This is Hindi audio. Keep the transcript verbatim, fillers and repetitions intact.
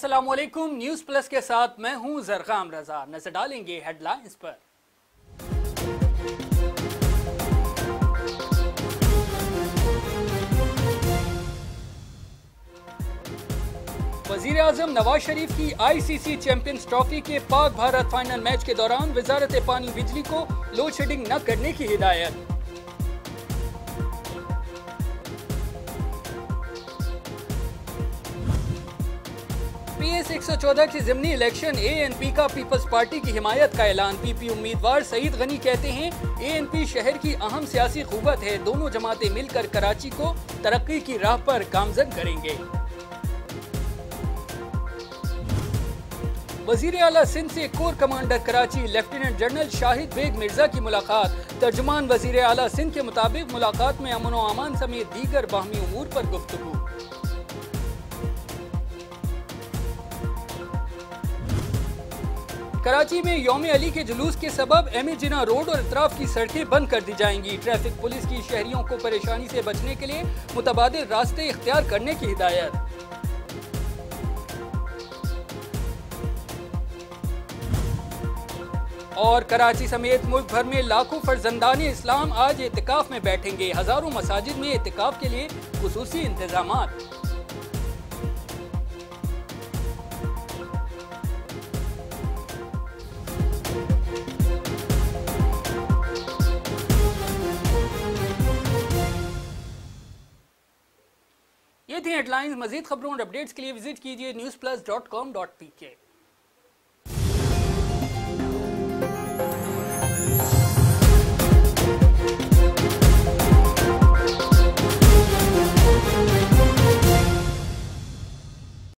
अस्सलामुअलैकुम, न्यूज़ प्लस के साथ मैं हूं जरगाम रजा। नजर डालेंगे हेडलाइंस पर। वजीर आजम नवाज शरीफ की आईसीसी चैंपियंस ट्रॉफी के पाक भारत फाइनल मैच के दौरान वजारत पानी बिजली को लोड शेडिंग न करने की हिदायत। पी एस एक सौ चौदह की ज़िमनी इलेक्शन ए एन पी का पीपल्स पार्टी की हिमायत का ऐलान। पी पी उम्मीदवार सईद गनी कहते हैं ए एन पी शहर की अहम सियासी क़ुव्वत है, दोनों जमातें मिलकर कराची को तरक्की की राह पर गामजन करेंगे। वजीर आला सिंध से corps commander Karachi lieutenant general Shahid Baig Mirza की मुलाकात। तर्जुमान वजीर आला सिंध के मुताबिक मुलाकात में अमन व अमान समेत दीगर बाहमी उमूर पर गुफ्तगू। कराची में यौम अली के जुलूस के सबब एम ए जिना रोड और इतराफ की सड़कें बंद कर दी जाएंगी। ट्रैफिक पुलिस की शहरियों को परेशानी से बचने के लिए मुतबादिल रास्ते इख्तियार करने की हिदायत। और कराची समेत मुल्क भर में लाखों फर्जंदाने इस्लाम आज एतिकाफ में बैठेंगे। हजारों मसाजिद में एतिकाफ के लिए खुसूसी इंतजामात। ये थी हेडलाइंस। मजीद खबरों और अपडेट्स के लिए विजिट कीजिए news plus dot com dot P के।